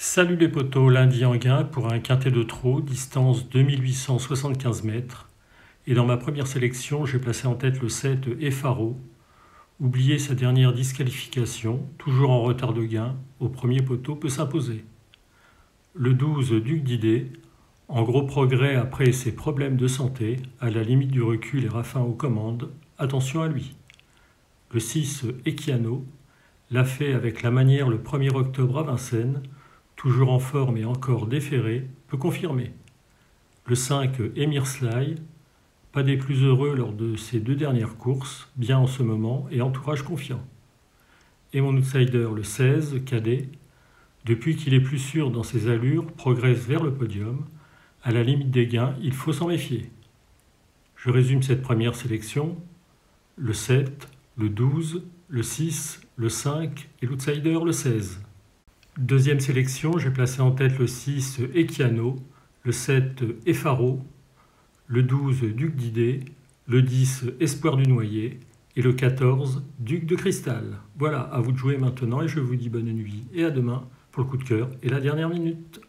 Salut les potos, lundi en gain pour un quintet de trot, distance 2875 mètres. Et dans ma première sélection, j'ai placé en tête le 7 Efaro. Oubliez sa dernière disqualification, toujours en retard de gain, au premier poteau peut s'imposer. Le 12 Duc d'Idée, en gros progrès après ses problèmes de santé, à la limite du recul et Raffin aux commandes, attention à lui. Le 6 Echiano l'a fait avec la manière le 1er octobre à Vincennes, toujours en forme et encore déféré, peut confirmer. Le 5 Emir Sly, pas des plus heureux lors de ses deux dernières courses, bien en ce moment et entourage confiant. Et mon outsider, le 16 Cadet, depuis qu'il est plus sûr dans ses allures, progresse vers le podium. À la limite des gains, il faut s'en méfier. Je résume cette première sélection. Le 7, le 12, le 6, le 5 et l'outsider, le 16. Deuxième sélection, j'ai placé en tête le 6 Echiano, le 7 Efaro, le 12 Duc d'Idée, le 10 Espoir du Noyer et le 14 Duc de Cristal. Voilà, à vous de jouer maintenant et je vous dis bonne nuit et à demain pour le coup de cœur et la dernière minute.